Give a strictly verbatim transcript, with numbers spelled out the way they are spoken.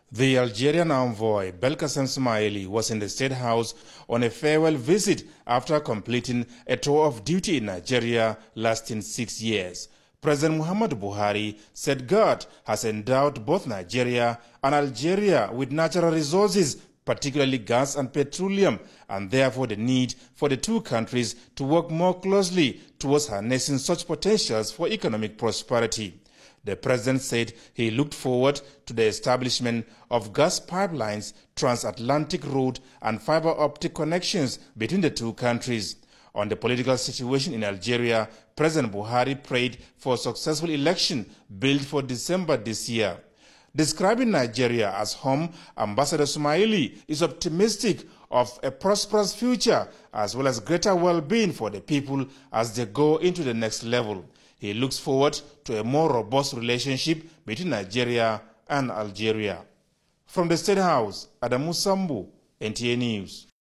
The Algerian envoy Belkacem Smaili was in the State House on a farewell visit after completing a tour of duty in Nigeria lasting six years. President Muhammadu Buhari said God has endowed both Nigeria and Algeria with natural resources, particularly gas and petroleum, and therefore the need for the two countries to work more closely towards harnessing such potentials for economic prosperity. The president said he looked forward to the establishment of gas pipelines, transatlantic road and fiber optic connections between the two countries. On the political situation in Algeria, President Buhari prayed for a successful election built for December this year. Describing Nigeria as home, Ambassador Smaili is optimistic of a prosperous future as well as greater well-being for the people as they go into the next level. He looks forward to a more robust relationship between Nigeria and Algeria. From the State House, Adamu Sambu, N T A News.